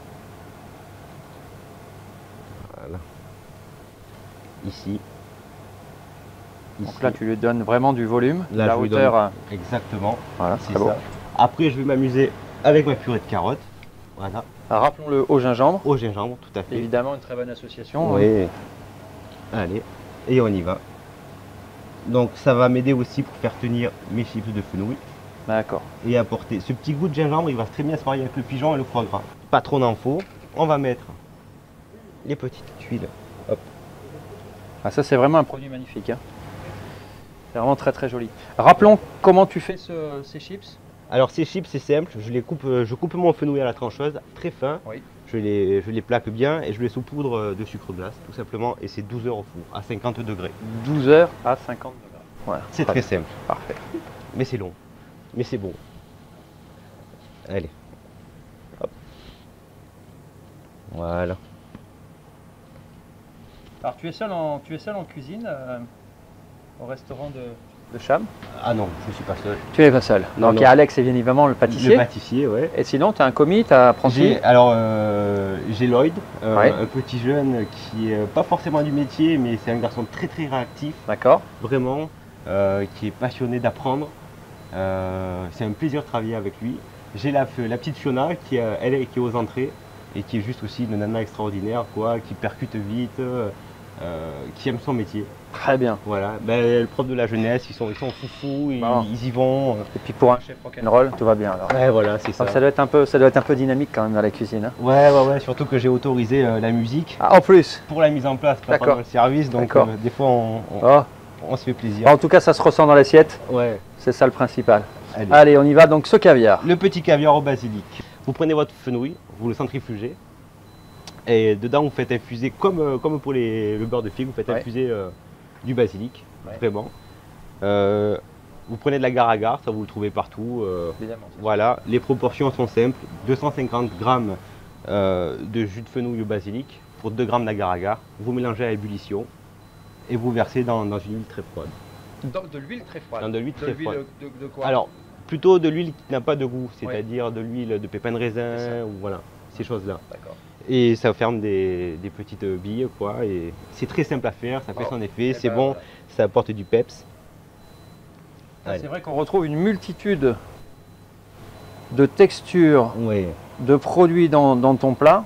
Voilà. Ici. Donc Ici. là, tu lui donnes vraiment du volume, de Là, la je lui hauteur. donne- euh, Exactement. Voilà, C'est très beau. ça. Après, je vais m'amuser avec ma purée de carottes. Voilà. Alors, rappelons-le au gingembre. Au gingembre, tout à fait. Évidemment, une très bonne association. hein. Oui. Allez, et on y va. Donc ça va m'aider aussi pour faire tenir mes chips de fenouil D'accord. et apporter ce petit goût de gingembre, il va très bien se marier avec le pigeon et le foie gras. Pas trop d'en faut. On va mettre les petites tuiles. Hop. Ah, ça, c'est vraiment un produit magnifique. hein. C'est vraiment très très joli. Rappelons comment tu fais ce- ces chips. Alors ces chips c'est simple, je les coupe, je coupe mon fenouil à la trancheuse très fin. Oui. Je les, je les plaque bien et je les saupoudre de sucre glace tout simplement et c'est douze heures au four à cinquante degrés. douze heures à cinquante degrés. Voilà. C'est Très très bien. simple, Parfait. mais c'est long, mais c'est bon. Allez. Hop. Voilà. Alors, tu es seul en, tu es seul en cuisine euh, au restaurant de, de Cham. Ah non, je ne suis pas seul. Tu n'es pas seul. Non, Donc, il y non. a Alex et bien évidemment le pâtissier. Le pâtissier, ouais. Et sinon, tu as un commis, tu as apprenti. J'ai, alors, euh, j'ai Lloyd, euh, Ouais. un petit jeune qui est pas forcément du métier, mais c'est un garçon très très réactif, D'accord. vraiment, euh, qui est passionné d'apprendre. Euh, c'est un plaisir de travailler avec lui. J'ai la, la petite Fiona qui, est- elle, est- qui est aux entrées et qui est juste aussi une nana extraordinaire, quoi, qui percute vite, euh, qui aime son métier. Très bien. Voilà, ben, le prof de la jeunesse, ils sont, ils sont foufous, ils, Bon. ils y vont. Et puis pour un chef rock'n'roll, tout va bien alors. Ouais, voilà, c'est ça. Donc, ça doit être un peu, ça doit être un peu dynamique quand même dans la cuisine. hein. Ouais, ouais, ouais, surtout que j'ai autorisé euh, la musique Ah, en plus. pour la mise en place, pas D'accord. pendant le service, donc D'accord. euh, des fois on, on- Oh. on se fait plaisir. En tout cas, ça se ressent dans l'assiette. Ouais, C'est ça le principal. allez. Allez, on y va. Donc ce caviar. Le petit caviar au basilic. Vous prenez votre fenouil, vous le centrifugez, et dedans vous faites infuser, comme, euh, comme pour les- le beurre de figue, vous faites Ouais. infuser euh, du basilic, Ouais. vraiment. Euh, vous prenez de l'agar-agar, ça vous le trouvez partout. euh, Évidemment. Voilà, les proportions sont simples. deux cent cinquante grammes euh, de jus de fenouil au basilic pour deux grammes d'agar-agar. Vous mélangez à ébullition et vous versez dans, dans une huile très froide. Dans de l'huile très froide. Dans de l'huile très froide. de, de- de quoi Alors, plutôt de l'huile qui n'a pas de goût, Ouais. c'est-à-dire de l'huile de pépins de C'est raisin ça. ou voilà, ces choses-là. D'accord. Et ça ferme des, des petites billes, quoi. Et c'est très simple à faire, ça fait Bon. son effet, Eh c'est ben, bon, voilà. ça apporte du peps. C'est vrai qu'on retrouve une multitude de textures, oui. de produits dans, dans ton plat.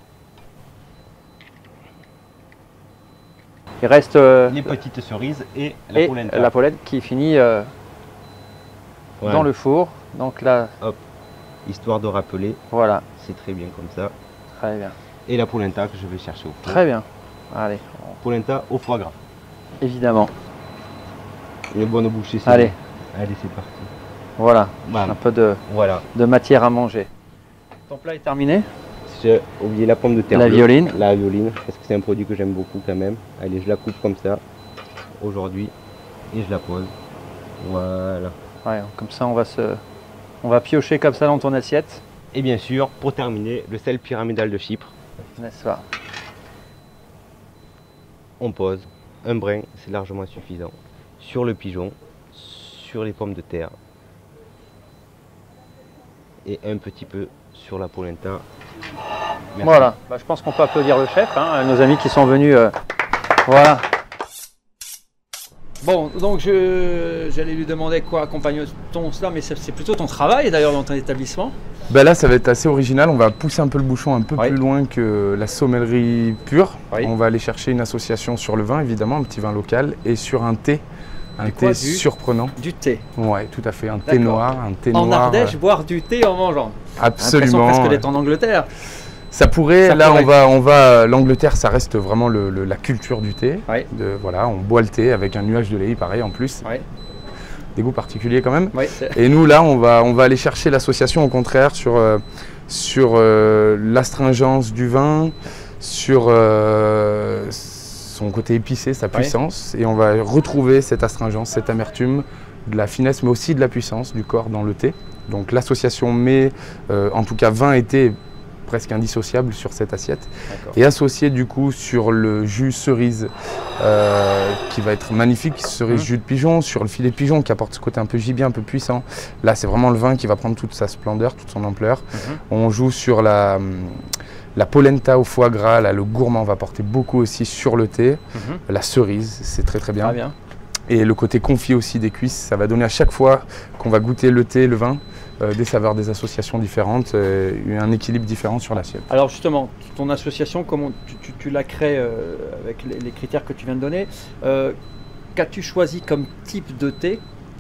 Il reste euh, les petites cerises et la et polenta. la polenta qui finit euh, voilà. dans le four. Donc là, hop, histoire de rappeler. Voilà. C'est très bien comme ça. Très bien. Et la polenta que je vais chercher au four. Très bien. Allez. Polenta au foie gras. Évidemment. Une bonne bouchée. Allez. Bon. Allez, c'est parti. Voilà. Bam. Un peu de, voilà. de matière à manger. Ton plat est terminé? J'ai oublié la pomme de terre. La bleue. violine. La violine, parce que c'est un produit que j'aime beaucoup quand même. Allez, je la coupe comme ça aujourd'hui et je la pose. Voilà. Ouais, comme ça, on va se, on va piocher comme ça dans ton assiette. Et bien sûr, pour terminer, le sel pyramidal de Chypre. N'est-ce pas? On pose un brin, c'est largement suffisant, sur le pigeon, sur les pommes de terre et un petit peu sur la polenta. Merci. Voilà, bah, je pense qu'on peut applaudir le chef, hein, nos amis qui sont venus. Euh, voilà. Bon, donc j'allais lui demander quoi accompagne-t-on cela, mais c'est plutôt ton travail d'ailleurs dans ton établissement. Ben là, ça va être assez original. On va pousser un peu le bouchon un peu oui. plus loin que la sommellerie pure. Oui. On va aller chercher une association sur le vin, évidemment, un petit vin local, et sur un thé. Un du thé quoi, du, surprenant. Du thé. Ouais, tout à fait. Un thé noir. Un thé en noir. Ardèche, euh... boire du thé en mangeant. Absolument. Presque d'être en Angleterre. Ça pourrait, ça là pourrait. on va, on va, l'Angleterre ça reste vraiment le, le, la culture du thé. Oui. De, voilà, on boit le thé avec un nuage de lait, pareil en plus. Oui. Des goûts particuliers quand même. Oui, et nous là, on va, on va aller chercher l'association au contraire sur, euh, sur euh, l'astringence du vin, sur euh, son côté épicé, sa puissance. Oui. Et on va retrouver cette astringence, cette amertume, de la finesse, mais aussi de la puissance du corps dans le thé. Donc l'association met, euh, en tout cas vin et thé, presque indissociable sur cette assiette et associé du coup sur le jus cerise euh, qui va être magnifique, cerise mmh. jus de pigeon, sur le filet de pigeon qui apporte ce côté un peu gibier, un peu puissant. Là c'est vraiment le vin qui va prendre toute sa splendeur, toute son ampleur. Mmh. On joue sur la, la polenta au foie gras, là le gourmand va porter beaucoup aussi sur le thé. Mmh. La cerise, c'est très très bien. Très bien. Et le côté confit aussi des cuisses, ça va donner à chaque fois qu'on va goûter le thé, le vin, Euh, des saveurs, des associations différentes, euh, un équilibre différent sur l'assiette. Alors justement, ton association, comment tu, tu, tu la crées euh, avec les, les critères que tu viens de donner, euh, qu'as-tu choisi comme type de thé?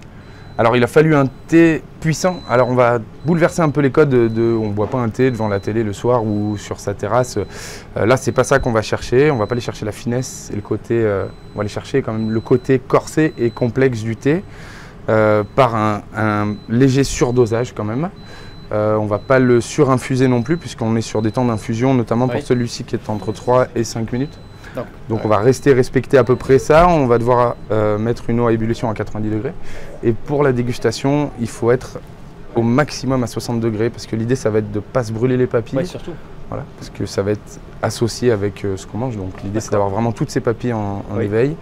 Alors il a fallu un thé puissant. Alors on va bouleverser un peu les codes de, de on ne boit pas un thé devant la télé le soir ou sur sa terrasse. Euh, là c'est pas ça qu'on va chercher, on va pas aller chercher la finesse et le côté, euh, on va aller chercher quand même le côté corsé et complexe du thé. Euh, par un, un léger surdosage quand même. Euh, on ne va pas le surinfuser non plus puisqu'on est sur des temps d'infusion, notamment oui. pour celui-ci qui est entre trois et cinq minutes. Donc, Donc ouais. on va rester respecter à peu près ça. On va devoir euh, mettre une eau à ébullition à quatre-vingt-dix degrés. Et pour la dégustation, il faut être au maximum à soixante degrés parce que l'idée ça va être de ne pas se brûler les papilles. Oui, surtout. Voilà, parce que ça va être associé avec euh, ce qu'on mange. Donc l'idée c'est d'avoir vraiment toutes ces papilles en, en oui. éveil.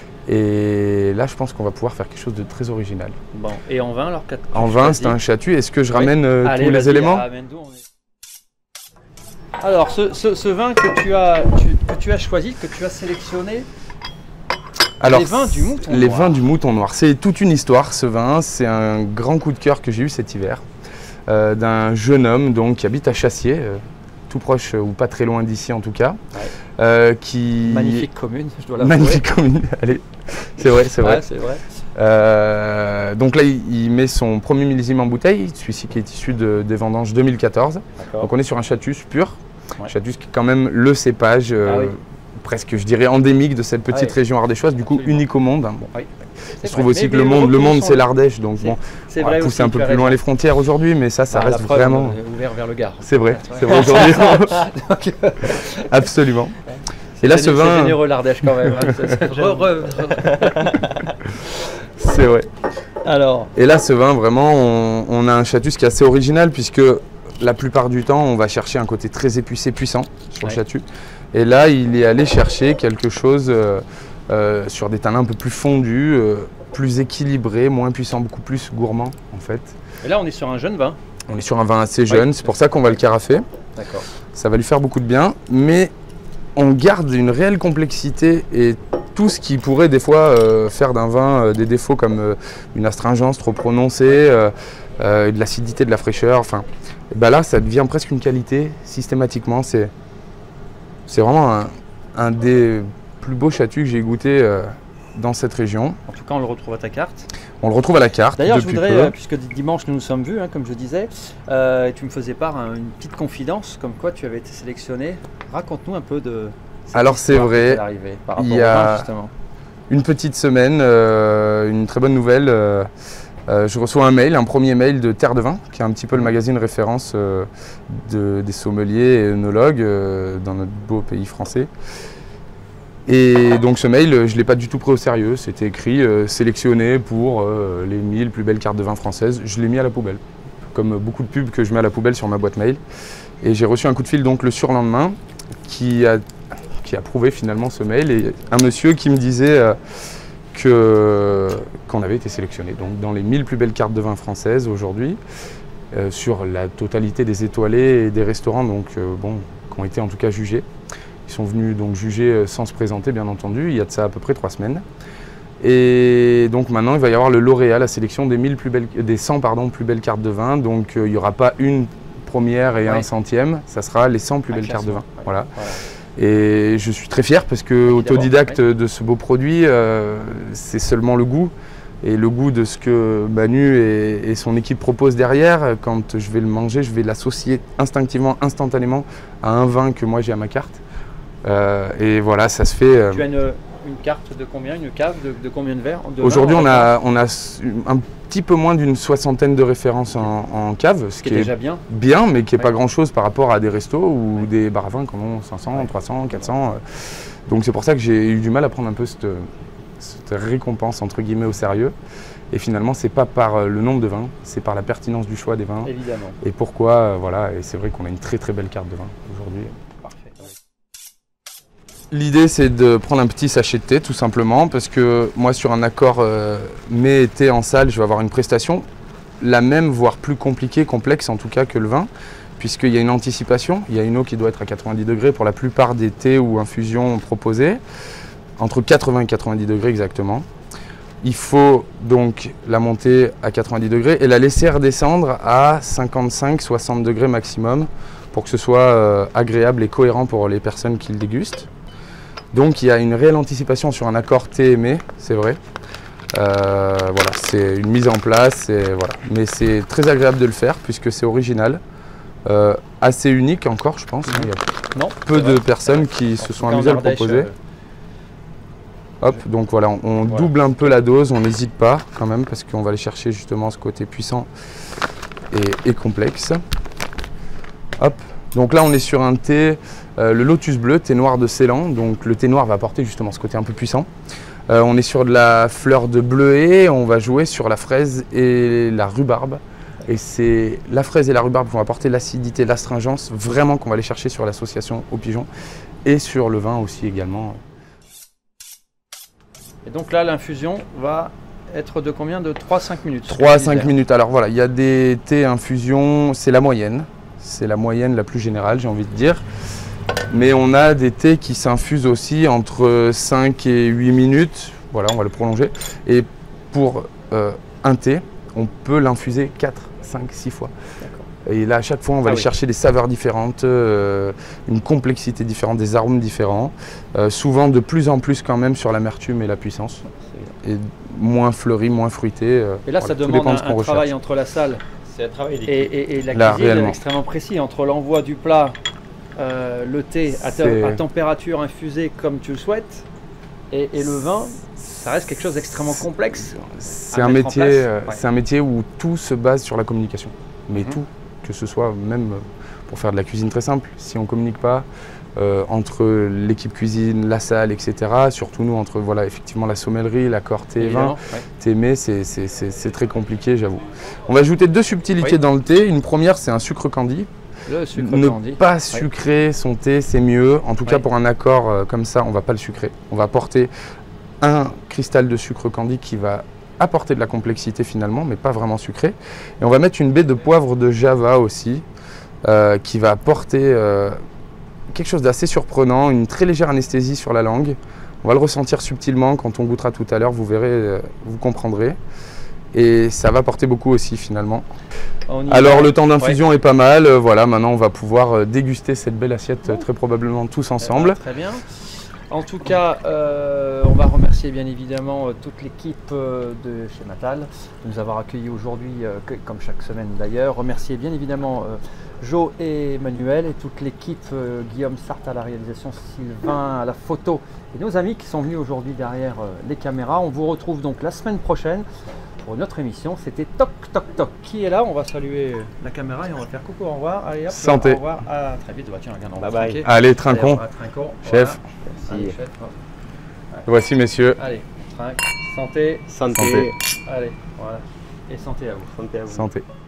Et là, je pense qu'on va pouvoir faire quelque chose de très original. Bon. Et en vin, alors En vin, c'est un chatu. Est-ce que je oui. ramène euh, Allez, tous les éléments ramène on est... Alors, ce, ce, ce vin que tu, as, tu, que tu as choisi, que tu as sélectionné, alors, les vins du Mouton Les Noir. vins du Mouton Noir. C'est toute une histoire, ce vin. C'est un grand coup de cœur que j'ai eu cet hiver euh, d'un jeune homme donc, qui habite à Chassier, euh, tout proche euh, ou pas très loin d'ici en tout cas. Ouais. Euh, qui... Magnifique commune, je dois l'avouer. Magnifique commune, allez, c'est vrai, c'est vrai. Ouais, c'est vrai. Euh, donc là, il, il met son premier millésime en bouteille, celui-ci qui est issu de, des vendanges deux mille quatorze. Donc on est sur un Chatus pur, ouais. Chatus qui est quand même le cépage, euh, ah, oui. presque je dirais endémique de cette petite ah, oui. région ardéchoise, du coup Absolument. unique au monde. Hein, bon. Oui. Il se trouve aussi mais que le monde, le monde c'est l'Ardèche, donc bon, on va pousser un peu plus loin les frontières aujourd'hui, mais ça, ça ah, reste la preuve, vraiment ouvert vers le Gard. C'est vrai, c'est vrai aujourd'hui. Absolument. Et là, ce vin. C'est généreux l'Ardèche quand même. C'est vrai. Alors. Et là, ce vin, vraiment, on, on a un Chatus qui est assez original puisque la plupart du temps, on va chercher un côté très épicé, puissant sur ouais. le Chatus. Et là, il est allé chercher quelque chose. Euh, Euh, sur des tanins un peu plus fondus, euh, plus équilibrés, moins puissants, beaucoup plus gourmands en fait. Et là on est sur un jeune vin. On est sur un vin assez jeune, oui. c'est pour ça qu'on va le carafer. D'accord. Ça va lui faire beaucoup de bien, mais on garde une réelle complexité et tout ce qui pourrait des fois euh, faire d'un vin euh, des défauts comme euh, une astringence trop prononcée, euh, euh, de l'acidité, de la fraîcheur, enfin, ben là ça devient presque une qualité systématiquement. C'est vraiment un, un des plus beaux châtus que j'ai goûté euh, dans cette région. En tout cas, on le retrouve à ta carte. On le retrouve à la carte. D'ailleurs, je voudrais, euh, puisque dimanche nous nous sommes vus, hein, comme je disais, euh, et tu me faisais part hein, une petite confidence, comme quoi tu avais été sélectionné. Raconte-nous un peu de. Alors c'est vrai, par rapport il y a au vin, justement. Une petite semaine, euh, une très bonne nouvelle. Euh, euh, je reçois un mail, un premier mail de Terre de Vin, qui est un petit peu le magazine référence euh, de, des sommeliers et œnologues euh, dans notre beau pays français. Et donc ce mail, je ne l'ai pas du tout pris au sérieux. C'était écrit euh, sélectionné pour euh, les mille plus belles cartes de vin françaises. Je l'ai mis à la poubelle, comme beaucoup de pubs que je mets à la poubelle sur ma boîte mail. Et j'ai reçu un coup de fil donc le surlendemain qui a, qui a approuvé finalement ce mail. Et un monsieur qui me disait euh, que, qu'on avait été sélectionné donc, dans les mille plus belles cartes de vin françaises aujourd'hui, euh, sur la totalité des étoilés et des restaurants donc, euh, bon, qui ont été en tout cas jugés. Ils sont venus donc juger sans se présenter, bien entendu, il y a de ça à peu près trois semaines. Et donc maintenant, il va y avoir le lauréat, la sélection des, mille plus belles, des cent pardon, plus belles cartes de vin. Donc euh, il n'y aura pas une première et oui. un centième, ça sera les cent plus un belles cartes de vin. Ouais. Voilà. Voilà. Et je suis très fier parce que autodidacte oui. de ce beau produit, euh, c'est seulement le goût. Et le goût de ce que Manu et, et son équipe proposent derrière, quand je vais le manger, je vais l'associer instinctivement, instantanément à un vin que moi j'ai à ma carte. Euh, et voilà, ça se fait. Euh... Tu as une, une carte de combien, une cave de, de combien de verres? Aujourd'hui, on a, on a un petit peu moins d'une soixantaine de références en, en cave, ce qui, qui est déjà bien. Bien, mais qui n'est ouais. pas grand-chose par rapport à des restos ou ouais. des bars à vin qui en ont cinq cents, ouais. trois cents, quatre cents. Donc c'est pour ça que j'ai eu du mal à prendre un peu cette, cette récompense entre guillemets au sérieux. Et finalement, c'est pas par le nombre de vins, c'est par la pertinence du choix des vins. Évidemment. Et pourquoi, voilà. Et c'est vrai qu'on a une très très belle carte de vin aujourd'hui. L'idée, c'est de prendre un petit sachet de thé, tout simplement, parce que moi, sur un accord euh, mai-thé en salle, je vais avoir une prestation, la même, voire plus compliquée, complexe en tout cas que le vin, puisqu'il y a une anticipation, il y a une eau qui doit être à quatre-vingt-dix degrés pour la plupart des thés ou infusions proposées, entre quatre-vingts et quatre-vingt-dix degrés exactement. Il faut donc la monter à quatre-vingt-dix degrés et la laisser redescendre à cinquante-cinq à soixante degrés maximum pour que ce soit euh, agréable et cohérent pour les personnes qui le dégustent. Donc il y a une réelle anticipation sur un accord thé aimé, c'est vrai. Euh, voilà, c'est une mise en place, voilà. Mais c'est très agréable de le faire puisque c'est original, euh, assez unique encore, je pense. Mmh. Il y a non, peu de personnes qui se sont amusées à le proposer. Euh... Hop, donc voilà, on, on voilà. double un peu la dose, on n'hésite pas quand même parce qu'on va aller chercher justement ce côté puissant et, et complexe. Hop. Donc là, on est sur un thé, euh, le Lotus Bleu, thé noir de Ceylan. Donc le thé noir va apporter justement ce côté un peu puissant. Euh, on est sur de la fleur de bleuet, on va jouer sur la fraise et la rhubarbe. Et c'est la fraise et la rhubarbe qui vont apporter l'acidité, l'astringence, vraiment qu'on va aller chercher sur l'association au pigeon et sur le vin aussi également. Et donc là, l'infusion va être de combien? De trois à cinq minutes? trois à cinq minutes. Alors voilà, il y a des thés infusion, c'est la moyenne. C'est la moyenne la plus générale, j'ai envie de dire. Mais on a des thés qui s'infusent aussi entre cinq et huit minutes. Voilà, on va le prolonger. Et pour euh, un thé, on peut l'infuser quatre, cinq, six fois. Et là, à chaque fois, on va ah aller oui. chercher des saveurs différentes, euh, une complexité différente, des arômes différents. Euh, souvent, de plus en plus quand même sur l'amertume et la puissance. Et moins fleuri, moins fruité. Euh, et là, voilà, ça demande un, un travail entre la salle et, et, et la là, cuisine est extrêmement précis. Entre l'envoi du plat, euh, le thé à, à température infusée comme tu le souhaites, et, et le vin, ça reste quelque chose d'extrêmement complexe. C'est un, métier, euh, ouais. un métier où tout se base sur la communication. Mais mmh. tout. Que ce soit même pour faire de la cuisine très simple, si on ne communique pas euh, entre l'équipe cuisine, la salle, et cetera, surtout nous, entre voilà, effectivement la sommellerie, l'accord thé, vin, ouais. thé mais c'est très compliqué, j'avoue. On va ajouter deux subtilités oui. dans le thé. Une première, c'est un sucre candy. Le sucre ne candy. pas sucrer oui. son thé, c'est mieux. En tout oui. cas, pour un accord euh, comme ça, on ne va pas le sucrer. On va apporter un cristal de sucre candy qui va apporter de la complexité finalement, mais pas vraiment sucré. Et on va mettre une baie de poivre de Java aussi, euh, qui va apporter euh, quelque chose d'assez surprenant, une très légère anesthésie sur la langue. On va le ressentir subtilement quand on goûtera tout à l'heure, vous verrez, vous comprendrez. Et ça va porter beaucoup aussi finalement. Alors le temps d'infusion ouais. est pas mal, voilà, maintenant on va pouvoir déguster cette belle assiette bon. très probablement tous ensemble. Eh ben, très bien. En tout cas, euh, on va remercier bien évidemment toute l'équipe de chez Matal de nous avoir accueillis aujourd'hui, euh, comme chaque semaine d'ailleurs. Remercier bien évidemment euh, Jo et Emmanuel et toute l'équipe, euh, Guillaume Sartre à la réalisation, Sylvain à la photo et nos amis qui sont venus aujourd'hui derrière euh, les caméras. On vous retrouve donc la semaine prochaine pour notre émission. C'était Toc Toc Toc qui est là. On va saluer la caméra et on va faire coucou, au revoir. Allez hop, santé. Au revoir, à très vite. Bah, tiens, regarde, on bye va bye. trinquer. Allez, trinquons. Allez, trinquons. Chef. Voilà. Allez, chef. Voici messieurs. Allez, trinque. Santé. Santé. Santé. Allez, voilà. Et santé à vous. Santé à vous. Santé.